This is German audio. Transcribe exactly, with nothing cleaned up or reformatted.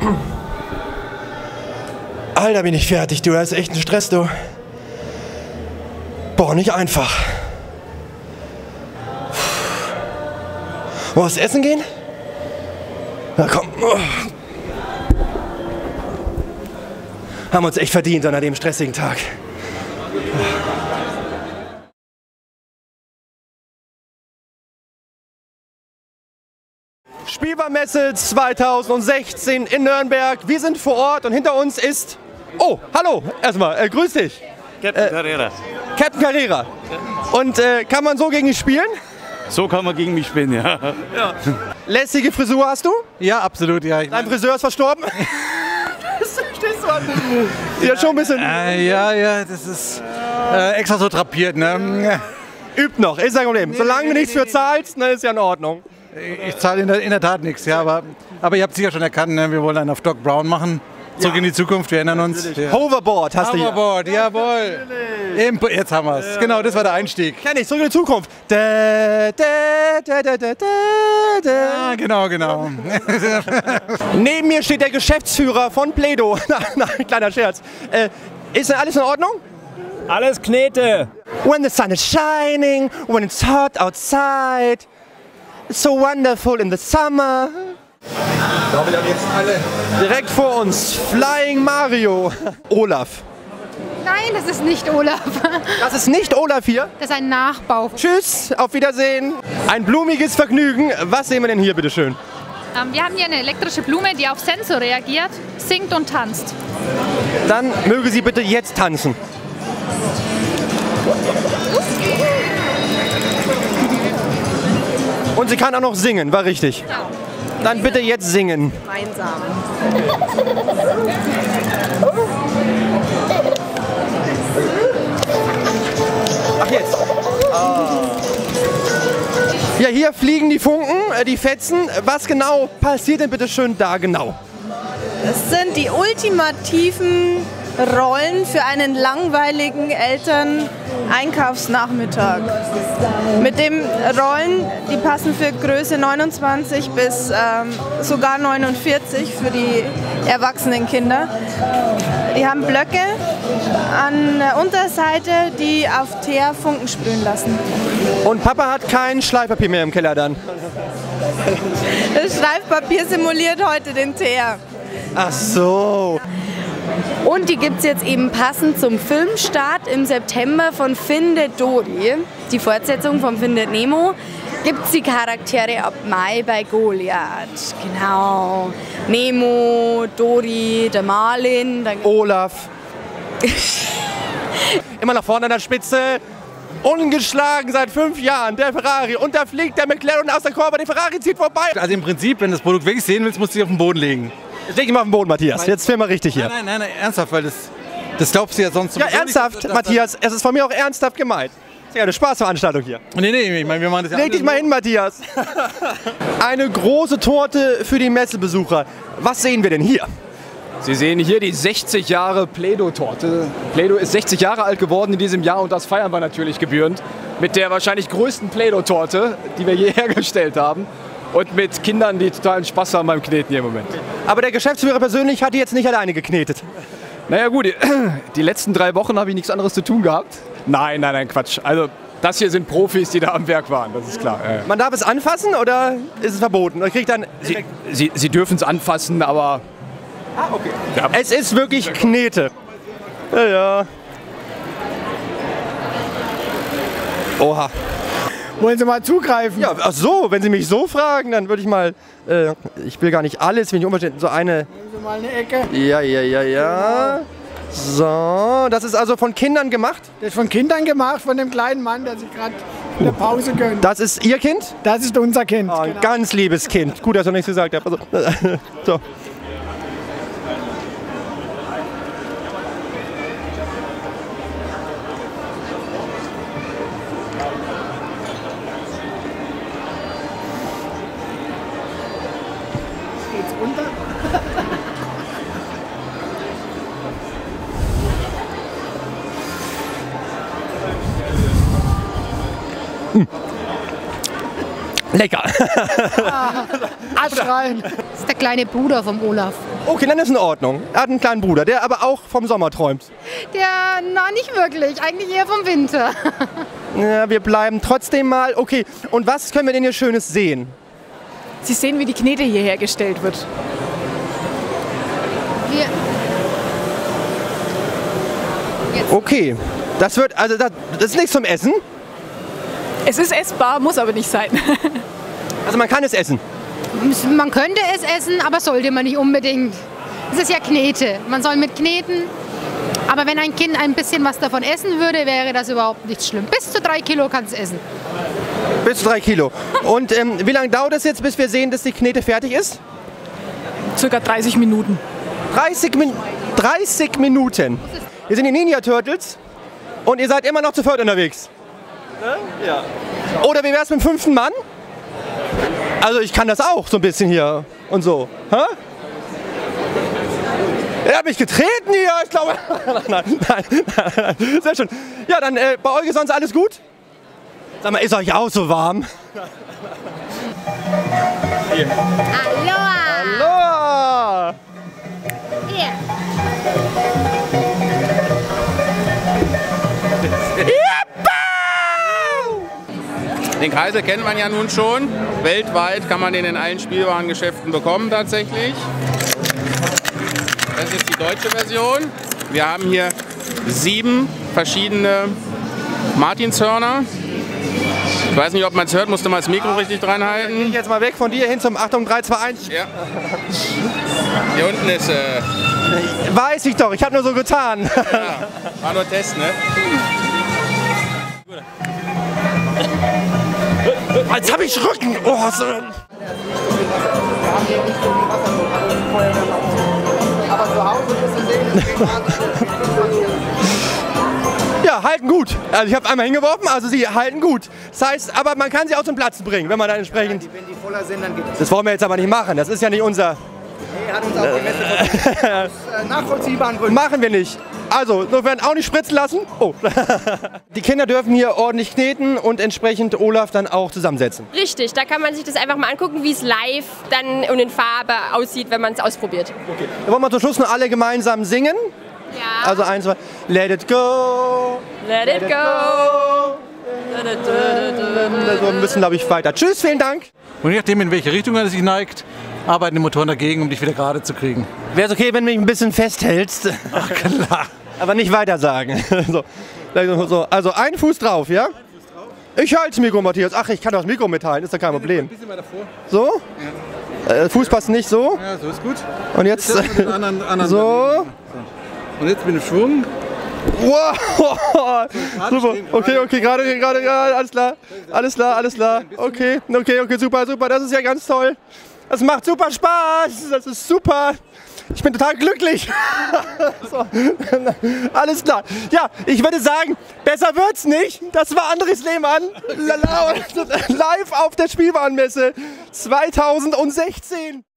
Alter, bin ich fertig, du hast echt einen Stress, du. Boah, nicht einfach. Wollen wir was essen gehen? Na komm. Haben wir uns echt verdient an dem stressigen Tag. Spielwarenmesse zweitausendsechzehn in Nürnberg. Wir sind vor Ort und hinter uns ist... Oh, hallo, erstmal, äh, grüß dich. Captain äh, Carrera. Captain Carrera. Und äh, kann man so gegen dich spielen? So kann man gegen mich spielen, ja. ja. Lässige Frisur hast du? Ja, absolut, ja. Ich Dein Friseur ist verstorben? Das stehst du an. Ja, schon ein bisschen... Äh, ja, ja, das ist äh, extra so drapiert, ne? Übt noch, ist kein Problem. Solange du nichts für zahlst, dann ist ja in Ordnung. Ich zahle in der, in der Tat nichts, ja, aber, aber ihr habt sicher schon erkannt, ne? Wir wollen einen auf Doc Brown machen. Zurück ja. in die Zukunft, wir erinnern uns. Ja. Hoverboard hast Hoverboard, du hier. Hoverboard, jawohl. Jetzt haben wir es. Ja. Genau, das war der Einstieg. Kenn ich, zurück in die Zukunft. Da, da, da, da, da, da. Ja, genau, genau. Neben mir steht der Geschäftsführer von Play-Doh. Nein, kleiner Scherz. Äh, ist denn alles in Ordnung? Alles Knete. When the sun is shining, when it's hot outside, it's so wonderful in the summer. Ich glaube, wir haben jetzt alle. Direkt vor uns, Flying Mario. Olaf. Nein, das ist nicht Olaf. Das ist nicht Olaf hier? Das ist ein Nachbau. Tschüss, auf Wiedersehen. Ein blumiges Vergnügen. Was sehen wir denn hier, bitteschön? Ähm, wir haben hier eine elektrische Blume, die auf Sensor reagiert, singt und tanzt. Dann möge sie bitte jetzt tanzen. Und sie kann auch noch singen, war richtig. Ja. Dann bitte jetzt singen. Gemeinsam. Ach jetzt. Ah. Ja, hier fliegen die Funken, äh, die Fetzen. Was genau passiert denn bitte schön da genau? Das sind die ultimativen Rollen für einen langweiligen Eltern-Einkaufsnachmittag. Mit den Rollen, die passen für Größe neunundzwanzig bis ähm, sogar neunundvierzig für die erwachsenen Kinder. Die haben Blöcke an der Unterseite, die auf Teer Funken sprühen lassen. Und Papa hat kein Schleifpapier mehr im Keller dann? Das Schleifpapier simuliert heute den Teer. Ach so. Und die gibt es jetzt eben passend zum Filmstart im September von Findet Dory. Die Fortsetzung von Findet Nemo. Gibt es die Charaktere ab Mai bei Goliath. Genau. Nemo, Dory, der Marlin. Der Olaf. Immer nach vorne an der Spitze. Ungeschlagen seit fünf Jahren, der Ferrari. Und da fliegt der McLaren aus der Kurve, der Ferrari zieht vorbei. Also im Prinzip, wenn du das Produkt wirklich sehen willst, musst du dich auf den Boden legen. Jetzt leg ich mal auf den Boden, Matthias. Jetzt film mal richtig hier. Nein, nein, nein, nein, ernsthaft, weil das, das glaubst du ja sonst Ja, ernsthaft, nicht, Matthias. Es ist von mir auch ernsthaft gemeint. Das ist ja eine Spaßveranstaltung hier. Nee, nee, ich meine, wir machen das ja. Leg dich mal hin, Matthias. Eine große Torte für die Messebesucher. Was sehen wir denn hier? Sie sehen hier die sechzig Jahre Play-Doh-Torte. Play-Doh ist sechzig Jahre alt geworden in diesem Jahr und das feiern wir natürlich gebührend. Mit der wahrscheinlich größten Play-Doh-Torte, die wir je hergestellt haben. Und mit Kindern, die totalen Spaß haben beim Kneten hier im Moment. Aber der Geschäftsführer persönlich hat die jetzt nicht alleine geknetet. Naja gut, die, die letzten drei Wochen habe ich nichts anderes zu tun gehabt. Nein, nein, nein, Quatsch. Also das hier sind Profis, die da am Werk waren, das ist klar. Man darf es anfassen oder ist es verboten? Oder kriegt dann Sie, Sie, Sie dürfen es anfassen, aber... Ah, okay. Ja. Es ist wirklich Knete. Ja, ja. Oha. Wollen Sie mal zugreifen? Ja, ach so, wenn Sie mich so fragen, dann würde ich mal, äh, ich will gar nicht alles, wenn ich unverständlich, so eine... Nehmen Sie mal eine Ecke. Ja, ja, ja, ja. So, das ist also von Kindern gemacht? Das ist von Kindern gemacht, von dem kleinen Mann, der sich gerade in der Pause gönnt. Das ist Ihr Kind? Das ist unser Kind. Oh, ein genau. Ganz liebes Kind. Gut, dass er nichts gesagt hat. Also, so. Geht's runter? Hm. Lecker. Ah, abschreien. Das ist der kleine Bruder vom Olaf. Okay, dann ist in Ordnung. Er hat einen kleinen Bruder, der aber auch vom Sommer träumt. Der, na nicht wirklich, eigentlich eher vom Winter. Ja, wir bleiben trotzdem mal. Okay, und was können wir denn hier Schönes sehen? Sie sehen, wie die Knete hier hergestellt wird. Wir Okay, das wird, also das, das ist nichts zum Essen? Es ist essbar, muss aber nicht sein. Also man kann es essen? Man könnte es essen, aber sollte man nicht unbedingt. Es ist ja Knete. Man soll mit kneten. Aber wenn ein Kind ein bisschen was davon essen würde, wäre das überhaupt nicht schlimm. Bis zu drei Kilo kann es essen. Bis zu drei Kilo. Und ähm, wie lange dauert es jetzt, bis wir sehen, dass die Knete fertig ist? Circa dreißig Minuten. dreißig, Min dreißig Minuten. Wir sind die Ninja Turtles und ihr seid immer noch zu viert unterwegs. Ja. Oder wie wär's mit dem fünften Mann? Also ich kann das auch so ein bisschen hier und so. Hä? Er hat mich getreten hier, ich glaube. nein, nein, nein, nein, sehr schön. Ja, dann äh, bei euch ist sonst alles gut? Sag mal, ist euch auch so warm? Hier. Aloha! Aloha! Hier. Den Kaiser kennt man ja nun schon. Weltweit kann man den in allen Spielwarengeschäften bekommen tatsächlich. Das ist die deutsche Version. Wir haben hier sieben verschiedene Martinshörner. Ich weiß nicht, ob man es hört, musste mal das Mikro richtig dran halten. Geh ich jetzt mal weg von dir hin zum Achtung drei, zwei, eins. Ja. Hier unten ist... Äh Weiß ich doch, ich habe nur so getan. Ja, war nur Test, ne? Jetzt habe ich Rücken. Oh, so. Ja, halten gut. Also ich habe einmal hingeworfen, also sie halten gut. Das heißt, aber man kann sie auch zum Platzen bringen, wenn man dann entsprechend... Wenn die voller sind, dann gibt es... Das wollen wir jetzt aber nicht machen, das ist ja nicht unser... Nee, hat uns auch die Messe verboten. Aus äh, nachvollziehbaren Gründen. Machen wir nicht. Also, wir werden auch nicht spritzen lassen. Oh. Die Kinder dürfen hier ordentlich kneten und entsprechend Olaf dann auch zusammensetzen. Richtig, da kann man sich das einfach mal angucken, wie es live dann und in Farbe aussieht, wenn man es ausprobiert. Okay. Dann wollen wir zum Schluss noch alle gemeinsam singen. Ja. Also eins, zwei. Let it go. Let it go. So ein bisschen, glaube ich, weiter. Tschüss, vielen Dank. Und je nachdem, in welche Richtung er sich neigt, arbeiten die Motoren dagegen, um dich wieder gerade zu kriegen. Wäre es okay, wenn du mich ein bisschen festhältst? Ach klar. Aber nicht weiter sagen. So. So. Also ein Fuß drauf, ja? Ich halte das Mikro, Matthias. Ach, ich kann das Mikro mithalten, ist ja kein Problem. Ein bisschen weiter vor. So? Ja. Äh, Fuß passt nicht so. Ja, so ist gut. Und jetzt... jetzt den anderen, anderen so. so. Und jetzt mit dem Schwung. Wow! Super. Okay, okay, gerade, gerade, gerade, alles klar. Alles klar, alles klar. Okay, okay, okay, super, super. Das ist ja ganz toll. Das macht super Spaß. Das ist super. Ich bin total glücklich. So. Alles klar. Ja, ich würde sagen, besser wird's nicht. Das war Andres Lehmann. Live auf der Spielwarenmesse zweitausendsechzehn.